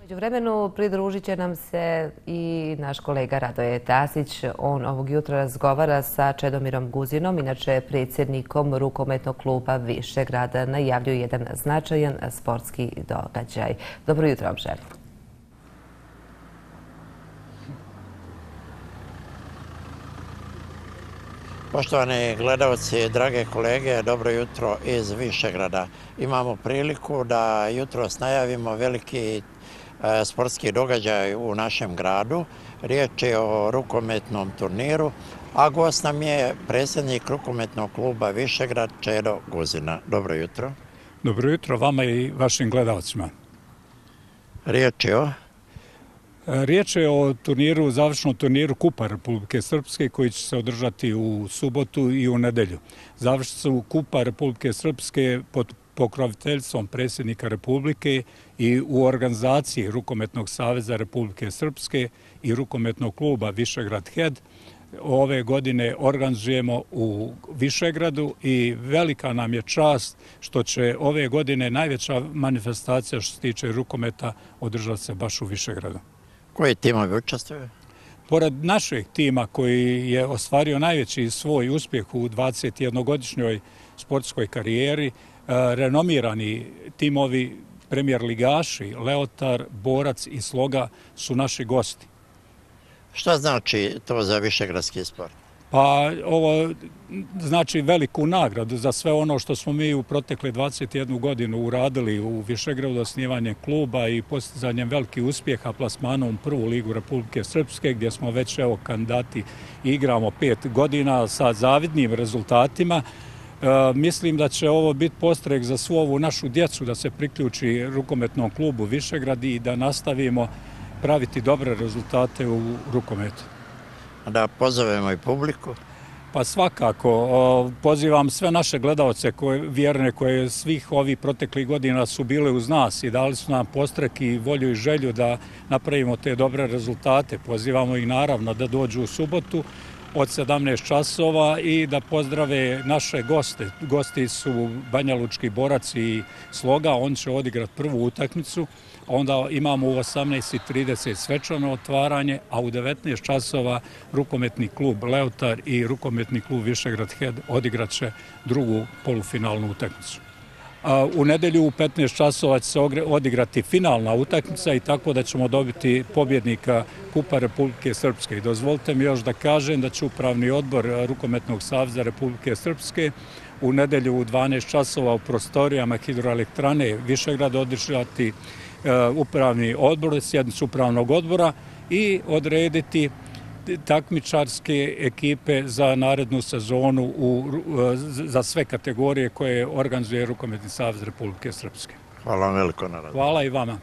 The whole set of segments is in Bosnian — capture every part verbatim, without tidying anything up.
Među vremenu pridružit će nam se i naš kolega Radoje Tasić. On ovog jutra razgovara sa Čedomirom Guzinom, inače predsjednikom rukometnog kluba Višegrada. Najavljuje jedan značajan sportski događaj. Dobro jutro vam želim. Poštovani gledalci, drage kolege, dobro jutro iz Višegrada. Imamo priliku da jutros najavimo veliki sportski događaj u našem gradu. Riječ je o rukometnom turniru, a gost nam je predsjednik rukometnog kluba Višegrad Čedo Guzina. Dobro jutro. Dobro jutro vama i vašim gledalcima. Riječ je o... Riječ je o turniru, završnom turniru Kupa Republike Srpske koji će se održati u subotu i u nedelju. Završnicu Kupa Republike Srpske pod pokroviteljstvom predsjednika Republike i u organizaciji Rukometnog saveza Republike Srpske i rukometnog kluba Višegrad Head ove godine organizujemo u Višegradu i velika nam je čast što će ove godine najveća manifestacija što se tiče rukometa održati se baš u Višegradu. Koji timovi učestvuju? Pored našeg tima koji je ostvario najveći svoj uspjeh u dvadesetjednogodišnjoj sportskoj karijeri, renomirani timovi premijer ligaši, Leotar, Borac i Sloga su naši gosti. Šta znači to za višegradski sport? Pa ovo znači veliku nagradu za sve ono što smo mi u protekle dvadeset jednu godinu uradili u Višegradu, osnivanjem kluba i postizanjem velikih uspjeha plasmanom u prvu ligu Republike Srpske, gdje smo već evo kandidati i igramo pet godina sa zavidnim rezultatima. E, mislim da će ovo biti postrek za svu ovu našu djecu da se priključi rukometnom klubu Višegrad i da nastavimo praviti dobre rezultate u rukometu. Da pozovemo i publiku? Pa svakako. Pozivam sve naše gledalce koje, vjerne koje svih ovih proteklih godina su bile uz nas i dali su nam postrek i volju i želju da napravimo te dobre rezultate. Pozivamo ih naravno da dođu u subotu od sedamnaest časova i da pozdrave naše goste. Gosti su Banjalučki Borac i Sloga, on će odigrati prvu utakmicu. Onda imamo u osamnaest i trideset svečano otvaranje, a u devetnaest časova rukometni klub Leotar i rukometni klub Višegrad Head odigrat će drugu polufinalnu utakmicu. U nedelju u petnaest časova će se odigrati finalna utakmica i tako da ćemo dobiti pobjednika Kupa Republike Srpske. I dozvolite mi još da kažem da će upravni odbor Rukometnog saveza Republike Srpske u nedelju u dvanaest časova u prostorijama hidroelektrane Višegrad održati upravni odbor, sjednicu upravnog odbora i odrediti takmičarske ekipe za narednu sezonu u, za sve kategorije koje organizuje Rukometni savez Republike Srpske. Hvala vam veliko na razgovoru. Hvala i vama.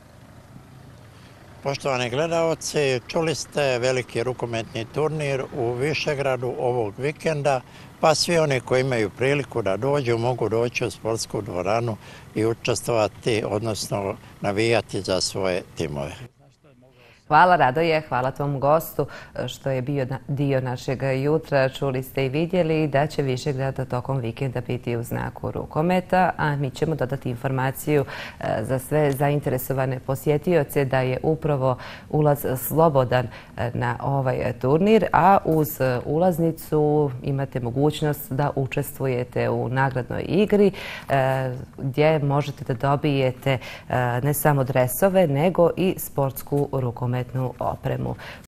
Poštovani gledalci, čuli ste veliki rukometni turnir u Višegradu ovog vikenda, pa svi oni koji imaju priliku da dođu mogu doći u sportsku dvoranu i učestvovati, odnosno navijati za svoje timove. Hvala Radoje, hvala tvom gostu što je bio dio našeg jutra. Čuli ste i vidjeli da će Višegrad tokom vikenda biti u znaku rukometa, a mi ćemo dodati informaciju za sve zainteresovane posjetioce da je upravo ulaz slobodan na ovaj turnir, a uz ulaznicu imate mogućnost da učestvujete u nagradnoj igri gdje možete da dobijete ne samo dresove nego i sportsku rukometnu opremu.